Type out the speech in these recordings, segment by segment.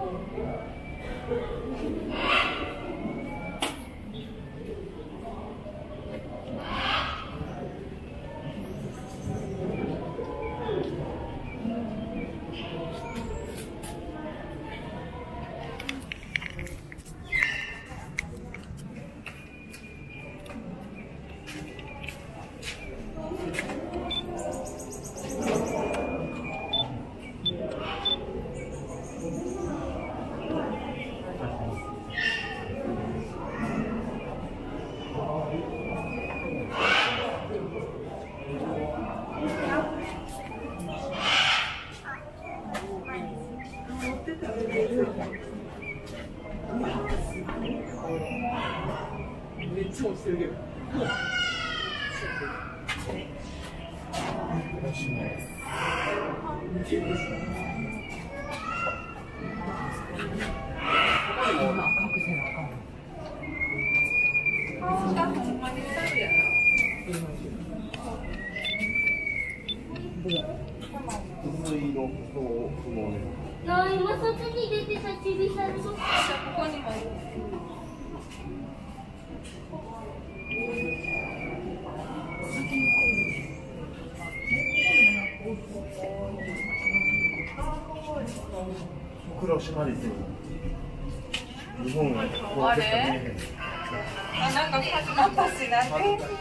めっちゃ落ちてるけど。 今外に出てたちびさるとここにもいる。 黒島ですよ。日本はあれ？あ、なんか始まったしな。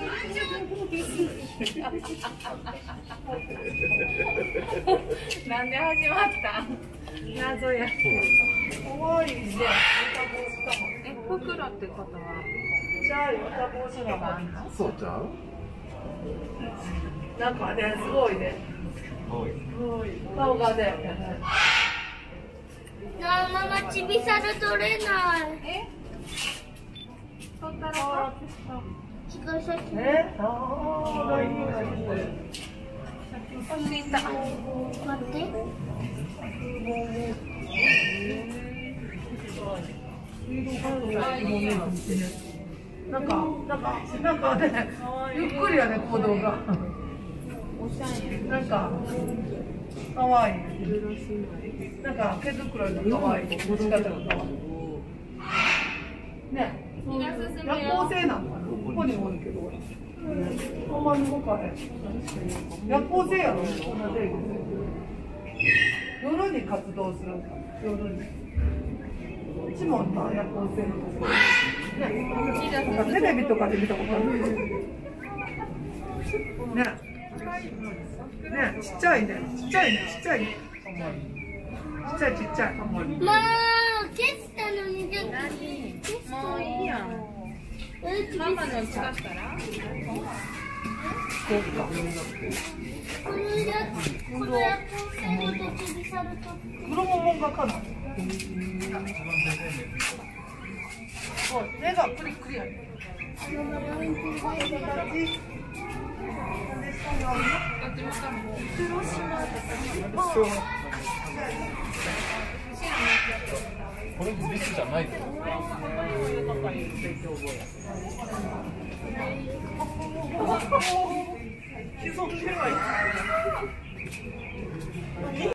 なんで始まったん？謎や。怖いね。袋ってことは。じゃあ、ヨタ帽子があんの？ そうちゃう？ なんかね、すごいね。顔がね。 ママちびさる取れない。 え？取ったら？ 近い先。 死んだ。 待って。 なんかね、ゆっくりやね、行動が。なんか、かわいい。なんか、毛づくろいのかわいい。持ち方がかわいい。ね、夜行性なのかな。ここにもおるけど。ほんまに動かへん。夜行性やろ、こんなデイ夜に活動するんか。夜に。うちも夜行性のところ。ね、テレビとかで見たことある。ね。ね、ちっちゃいね。ちっちゃい。ちっちゃい。 もう消したのにできもういいやん。ママの近したら？ この夜行性ごとちびさると。 黒ももがかな。目がクリクリやね。 これミスじゃないぞ。 シソ切ればいい。